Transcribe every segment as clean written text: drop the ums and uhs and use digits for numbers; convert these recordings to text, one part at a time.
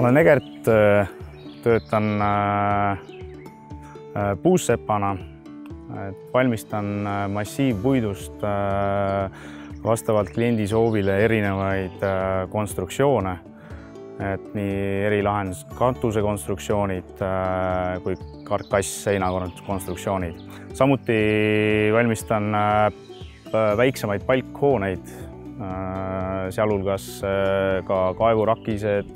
olen Egert, töötan puussepana, valmistan massiivpuidust vastavalt kliendi soovile erinevaid konstruktsioone, nii erilahendus katusekonstruktsioonid kui karkass-seina konstruktsioonid. Samuti valmistan väiksemaid palkhooneid, sealhulgas ka kaevurakised,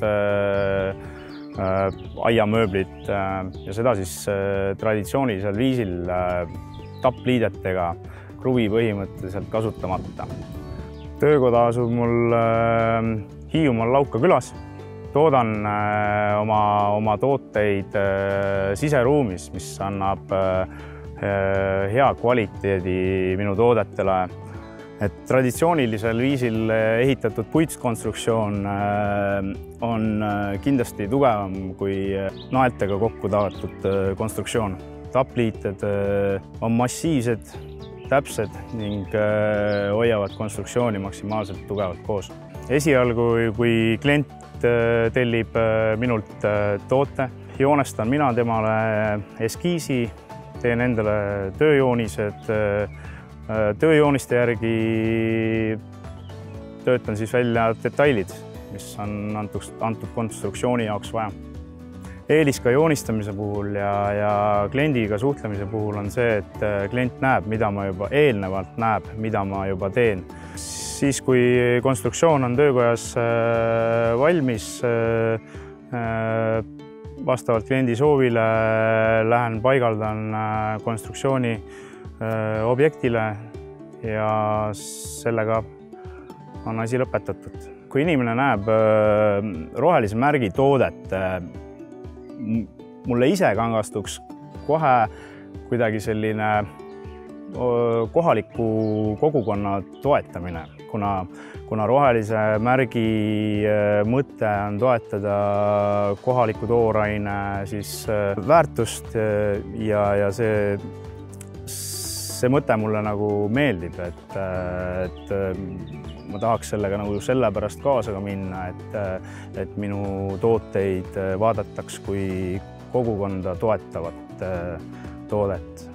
aiamööblid ja seda siis traditsioonilisel viisil tappliidetega kruvi põhimõtteliselt kasutamata. Töökoda asub mul Hiiumaal Lauka külas. Toodan oma tooteid siseruumis, mis annab hea kvaliteedi minu toodetele. Traditsioonilisel viisil ehitatud puitkonstruktsioon on kindlasti tugevam kui naeltega kokku taotud konstruktsioon. Tappliited on massiivsed, täpsed ning hoiavad konstruktsiooni maksimaalselt tugevalt koos. Esialgu, kui klient tellib minult toote, joonestan mina temale eskiisi, teen endale tööjoonised. Tööjooniste järgi töötan siis välja detailid, mis on antud konstruktsiooni jaoks vaja. Eelis ka joonistamise puhul ja kliendiga suhtlemise puhul on see, et klient näeb, mida ma juba eelnevalt näeb, mida ma juba teen. Siis, kui konstruktsioon on töökojas valmis, vastavalt kliendi soovile lähen paigaldan konstruktsiooni objektile ja sellega on asi lõpetatud. Kui inimene näeb rohelise märgi toodet, mulle ise kangastuks kohe kuidagi selline kohaliku kogukonna toetamine, kuna rohelise märgi mõte on toetada kohaliku tooraine väärtust ja see mõte mulle nagu meeldib, et ma tahaks sellega nagu sellepärast kaasa ka minna, et minu tooteid vaadataks kui kogukonda toetavat toodet.